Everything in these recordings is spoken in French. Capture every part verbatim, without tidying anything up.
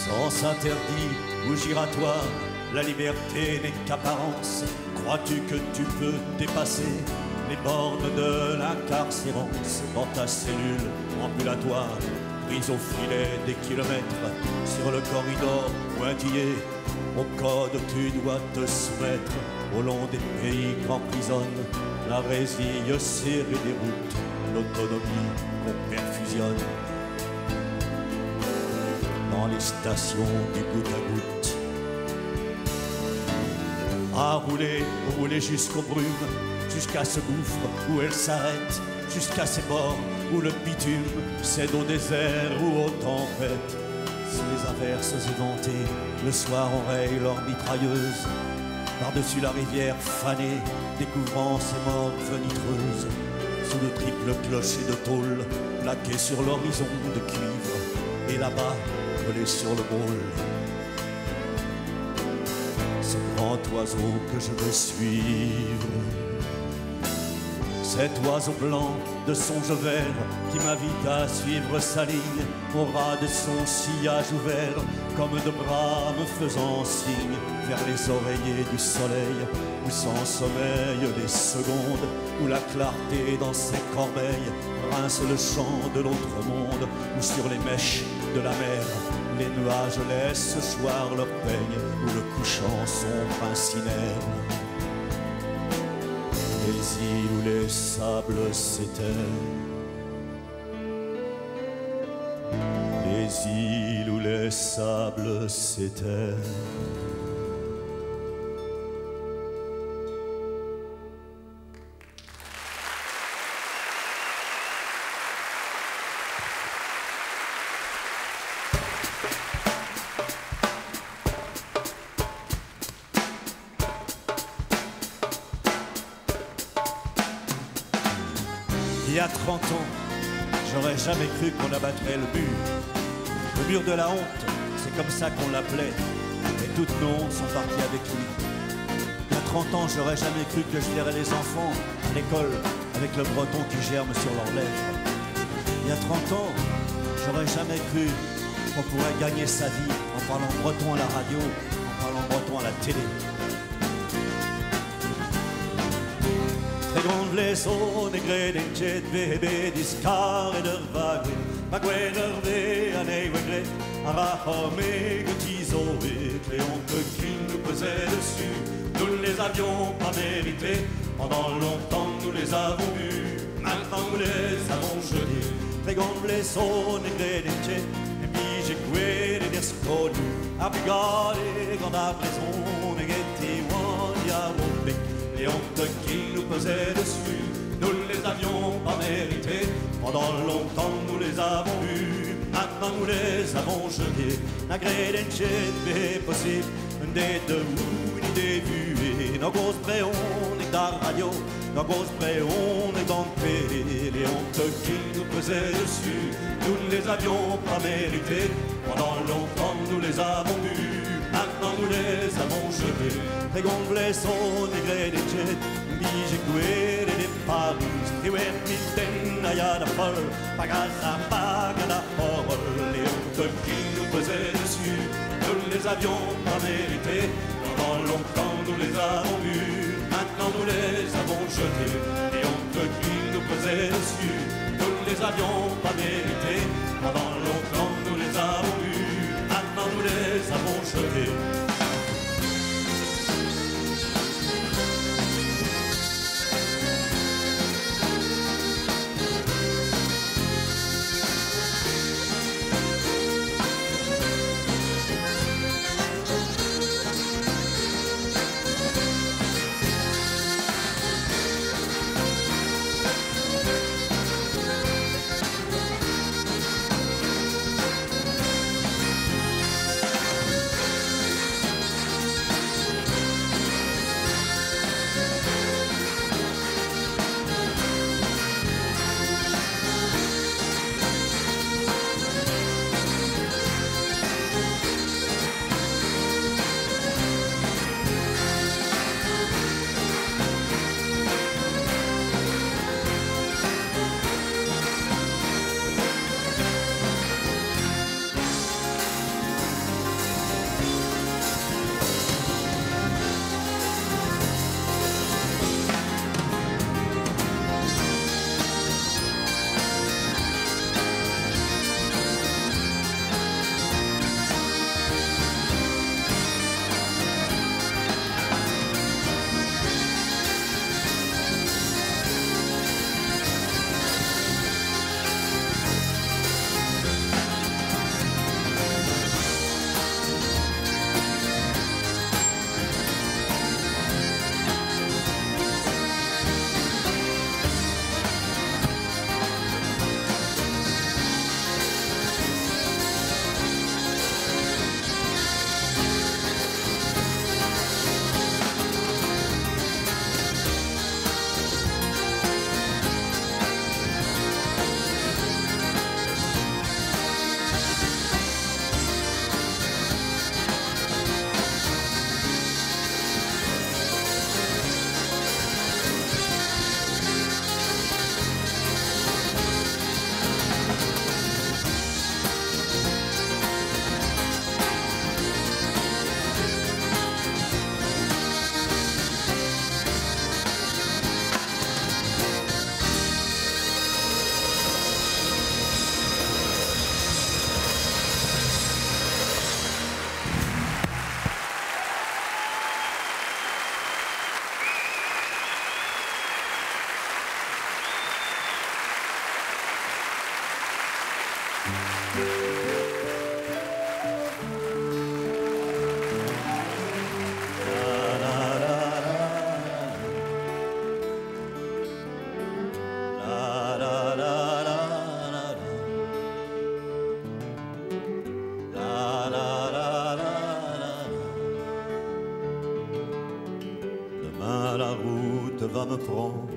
Sens interdit ou giratoire, la liberté n'est qu'apparence. Crois-tu que tu peux dépasser les bornes de l'incarcérance dans ta cellule ambulatoire, prise au filet des kilomètres, sur le corridor pointillé, au code tu dois te soumettre, au long des pays qu'emprisonne la résille serrée des routes, l'autonomie qu'on perfusionne. Dans les stations du goutte à goutte, à rouler, rouler jusqu'aux brumes, jusqu'à ce gouffre où elle s'arrête, jusqu'à ces bords où le bitume cède au désert ou aux tempêtes. Sous les averses éventées, le soir on raye leur mitrailleuse, par-dessus la rivière fanée, découvrant ses morts fenitreuses, sous le triple clocher de tôle, plaqué sur l'horizon de cuivre, et là-bas, collé sur le môle, ce grand oiseau que je veux suivre. Cet oiseau blanc de songe vert qui m'invite à suivre sa ligne, au ras de son sillage ouvert, comme de bras me faisant signe vers les oreillers du soleil, où sans sommeil les secondes, où la clarté dans ses corbeilles rince le chant de l'autre monde, où sur les mèches de la mer les nuages laissent choir leur peigne, où le couchant sombre incinère les îles où les sables s'éteignent, les îles où les sables s'éteignent. Il y a trente ans, j'aurais jamais cru qu'on abattrait le mur. Le mur de la honte, c'est comme ça qu'on l'appelait. Et toutes nos hontes sont parties avec lui. Il y a trente ans, j'aurais jamais cru que je verrais les enfants à l'école avec le breton qui germe sur leurs lèvres. Il y a trente ans, j'aurais jamais cru qu'on pourrait gagner sa vie en parlant breton à la radio, en parlant breton à la télé. Secondo le sone credence vede di scare del vague, ma quello ve a nei regret, à rafformer que tiso et Cléon que qui nous pesait dessus. Nous les avions pas mérités, pendant longtemps nous les avons vus, maintenant nous les avons jetés. Secondo le sone credence, et puis j'ai coué les desconnus, à pigare quand à raison, et guetti mondial. Les hontes qui nous pesaient dessus, nous les avions pas méritées. Pendant longtemps nous les avons vus, maintenant nous les avons jetés. La credence est possible, des deux une idée vue. Et nos grosses préons est dans la radio, nos grosses préons est dans le pays. Les hontes qui nous pesaient dessus, nous ne les avions pas méritées. Pendant longtemps nous les avons vus, maintenant nous les avons jetés. Secondo le sone credence, mi seguire le Paris, e when mi tenna ya da fol, pagasa paga da fol. Les hontes qui nous pesaient dessus, nous les avions pas méritées. Pendant longtemps nous les avons vus, maintenant nous les avons jetés. Les hontes qui nous pesaient dessus, nous les avions pas méritées. Pendant longtemps nous les avons vus, maintenant nous les avons jetés. va me prendre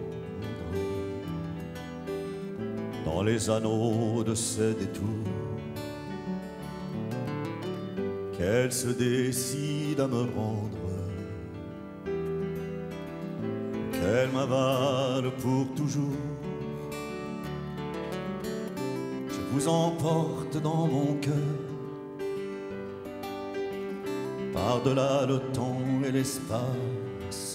dans les anneaux de ses détours, qu'elle se décide à me rendre, qu'elle m'avale pour toujours. Je vous emporte dans mon cœur, par-delà le temps et l'espace,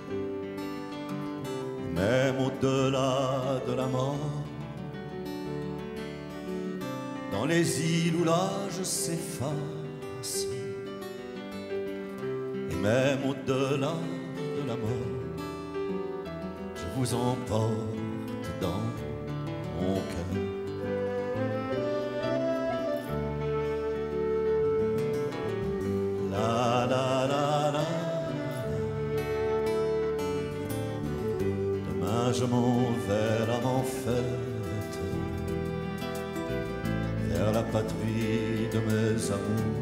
même au-delà de la mort, dans les îles où l'âge s'efface, et même au-delà de la mort, je vous emporte dans mon cœur. La la la la. Demain je m'en vais à m'en fête, vers la patrie de mes amours,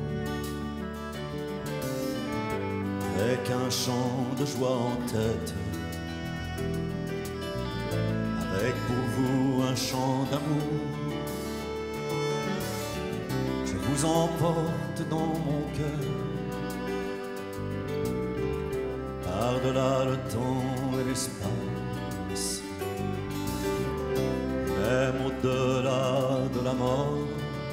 avec un chant de joie en tête, avec pour vous un chant d'amour. Je vous emporte dans mon cœur, par-delà le temps et l'espace, même au-delà de la mort,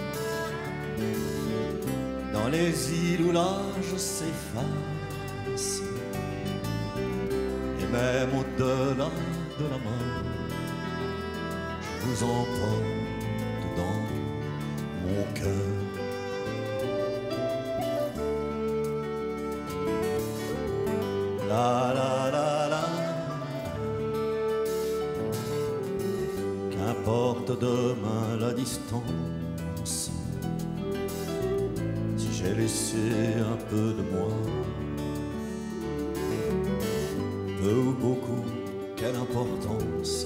dans les îles où l'âge s'efface, et même au-delà de la mort, je vous emporte dans mon cœur. La la la la. Qu'importe demain la distance, si j'ai laissé un peu de moi, peu ou beaucoup, quelle importance,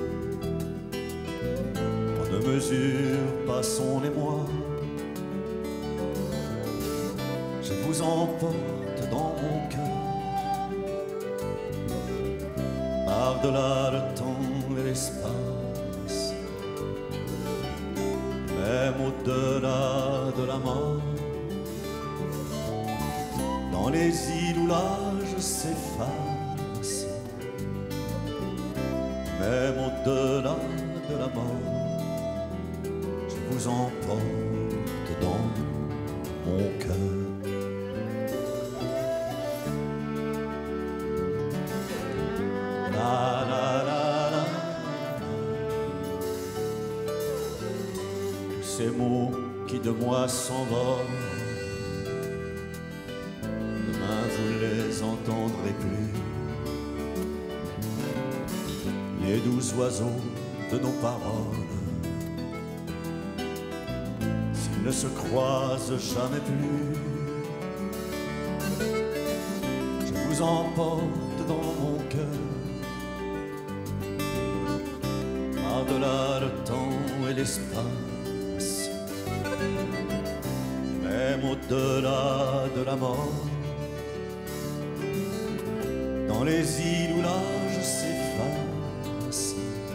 on ne mesure pas son émoi. Je vous emporte dans mon cœur, par-delà le temps et l'espace, même au-delà de la mort, dans les îles où l'âge s'efface, même au-delà de la mort, je vous emporte dans mon cœur. La la la la. Tous ces mots qui de moi s'envolent, demain vous ne les entendrez plus. Les doux oiseaux de nos paroles, s'ils ne se croisent jamais plus, je vous emporte dans mon cœur, par-delà le temps et l'espace, même au-delà de la mort, dans les îles où l'âge s'efface,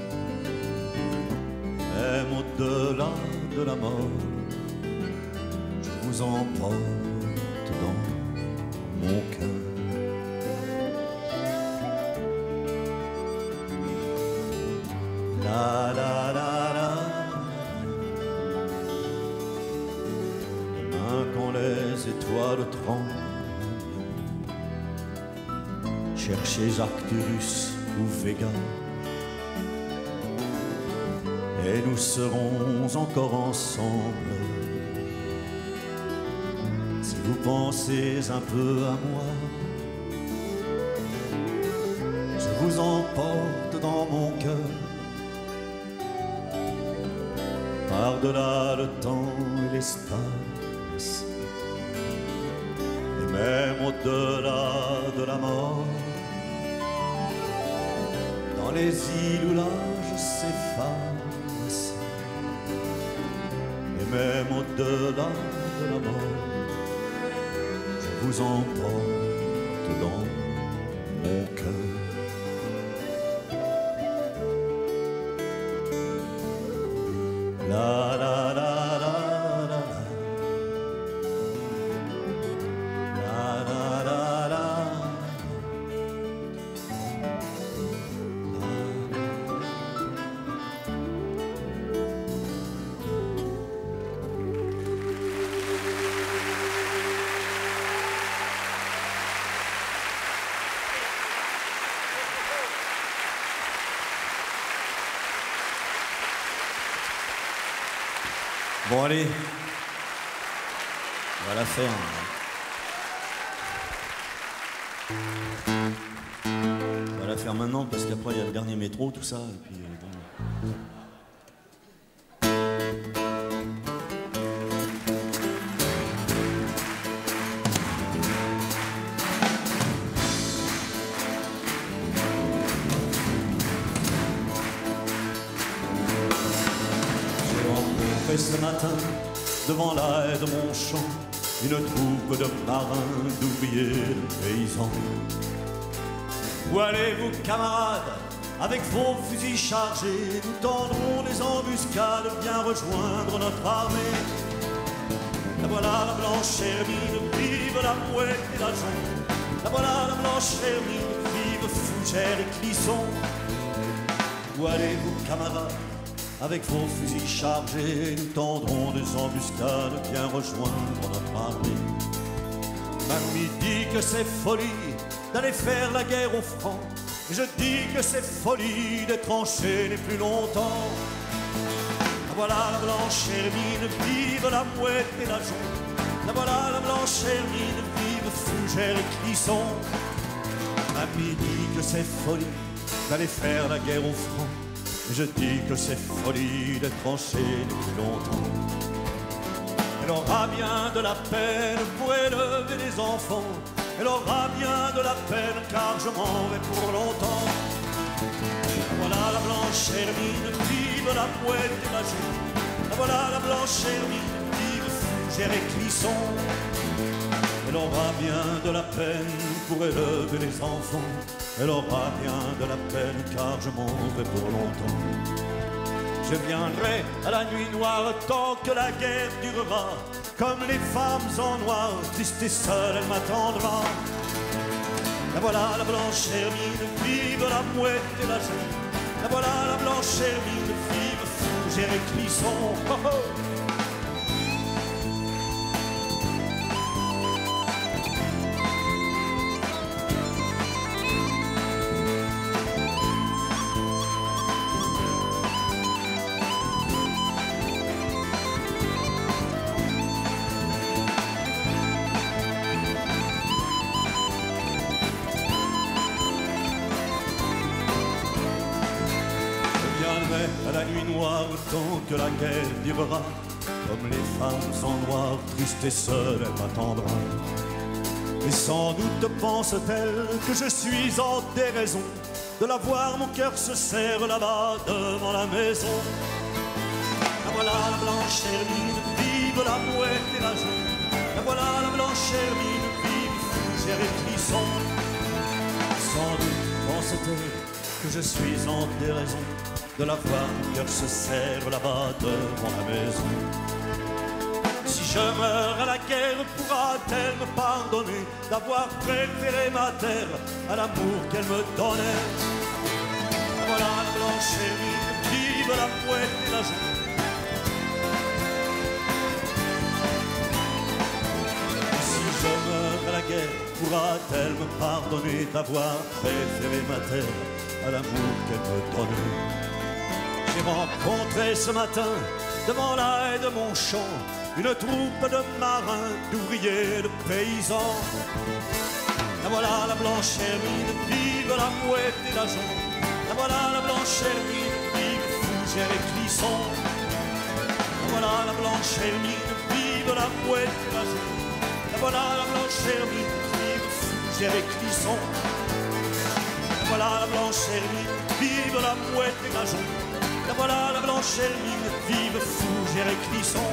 même au-delà de la mort, je vous emporte dans mon cœur. La la la la. Demain quand les étoiles tremblent, cherchez Arcturus ou Vega, et nous serons encore ensemble. Si vous pensez un peu à moi, je vous emporte dans mon cœur, par-delà le temps et l'espace, et même au-delà de la mort, dans les îles où l'âge s'efface, et même au-delà de la mort, je vous emporte dans mon cœur. Bon, allez. On va la faire. On va la faire maintenant parce qu'après il y a le dernier métro, tout ça. Et puis, euh, bon. Ce matin, devant la haie de mon champ, une troupe de marins, d'ouvriers, de paysans. Où allez-vous, camarades, avec vos fusils chargés? Nous tendrons des embuscades, bien rejoindre notre armée. La voilà la blanche hermine, vive la mouette et la jonque. La voilà la blanche hermine, vive Fougères et Clisson. Où allez-vous, camarades, avec vos fusils chargés, nous tendrons des embuscades, bien rejoindre notre armée. Mamie dit que c'est folie d'aller faire la guerre aux Francs, et je dis que c'est folie d'être enchaîné plus longtemps. La voilà la blanche hermine, vive la mouette et la jonque. La voilà la blanche hermine, vive Fougères et Clisson. Mamie dit que c'est folie d'aller faire la guerre aux Francs, et je dis que c'est folie d'être enchaîné plus longtemps. Elle aura bien de la peine pour élever des enfants. Elle aura bien de la peine car je m'en vais pour longtemps. Voilà la blanche hermine, vive la mouette et la jonque. Voilà la blanche hermine, vive Fougères et Clisson. Elle aura bien de la peine pour élever les enfants. Elle aura bien de la peine car je m'en vais pour longtemps. Je viendrai à la nuit noire tant que la guerre durera. Comme les femmes en noir, triste et seule, elle m'attendra. La voilà la blanche hermine, vive la mouette et la jonque. La voilà la blanche hermine, vive Fougères et Clisson. Oh oh. À la nuit noire, tant que la guerre durera, comme les femmes en noir, tristes et seules, elle m'attendra. Et sans doute pense-t-elle que je suis en déraison de la voir, mon cœur se serre là-bas devant la maison. La voilà la blanche hermine, vive la mouette et la jonque. La voilà la blanche hermine, vive Fougères et Clisson. Sans doute pense-t-elle que je suis en déraison de la voir, mon cœur se serre là-bas devant la maison. Si je meurs à la guerre, pourra-t-elle me pardonner d'avoir préféré ma terre à l'amour qu'elle me donnait? Voilà la blanche hermine, vive la mouette et la jonque. Si je meurs à la guerre, pourra-t-elle me pardonner d'avoir préféré ma terre à l'amour qu'elle me donnait? J'ai rencontré ce matin, devant la haie de mon champ, une troupe de marins, d'ouvriers, de paysans. La voilà la blanche hermine, vive la mouette et la jonque. La voilà la blanche hermine, vive Fougères et Clisson. La voilà la blanche hermine, vive la mouette et la jonque. La voilà la blanche hermine, vive Fougères et Clisson. La voilà la blanche hermine, vive la mouette et la jonque. La voilà la blanche hermine, vive Fougères et Clisson.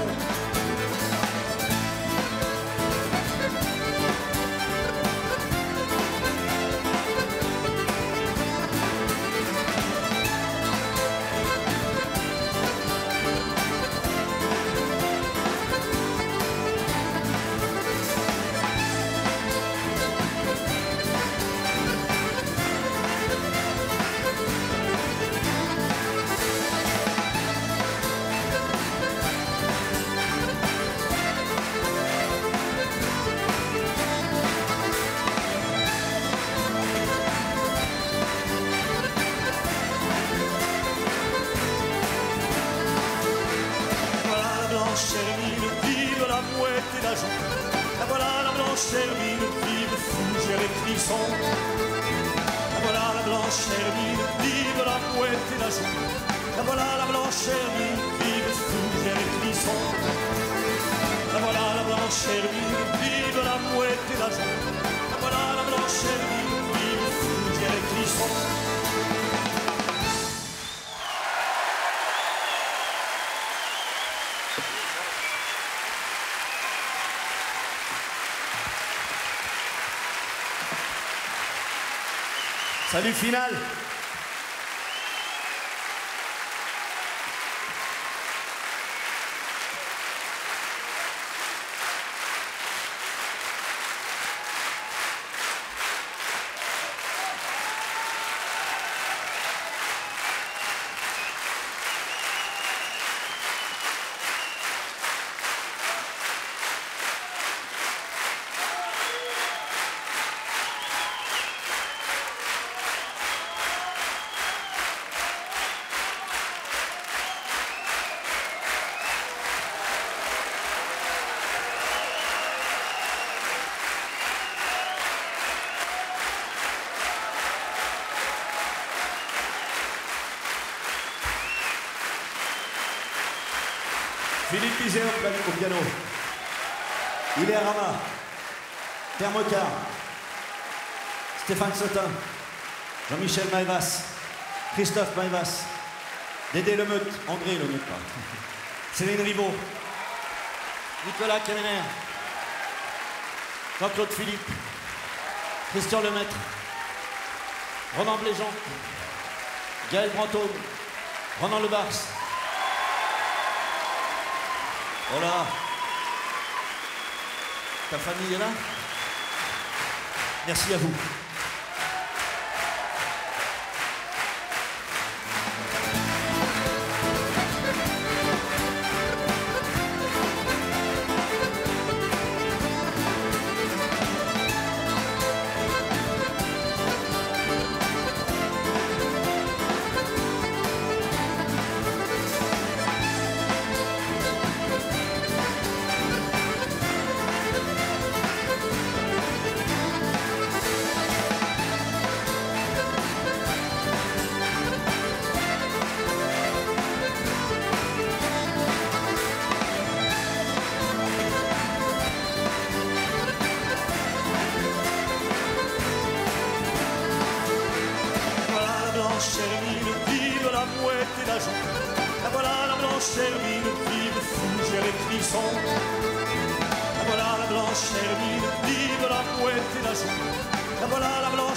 mouette et la jonque. La voilà la blanche Hermine, vive le fougère et clisson. La voilà la blanche Hermine, vive la mouette et la jonque. La voilà la blanche Hermine, vive le fougère et clisson. La voilà la blanche Hermine, vive la mouette et la jonque. La voilà la blanche Hermine, vive le fougère et clisson. Salut final. Philippe Bizet au piano, Hilaire Rama, Pierre Mocard, Stéphane Sautin, Jean-Michel Maïvas, Christophe Maïvas, Dédé Lemeute, André Lemeute, Céline Rivaud, Nicolas Kemener, Jean-Claude Philippe, Christian Lemaître, Ronan Bléjean, Gaël Brantôme, Ronan Lebars. Voilà. Ta famille est là? Merci à vous. Hermine, vive la mouette et la jonque. La voilà la blanche Hermine, vive le fougère et clisson. La voilà la blanche Hermine, vive la mouette et la jonque. La voilà la blanche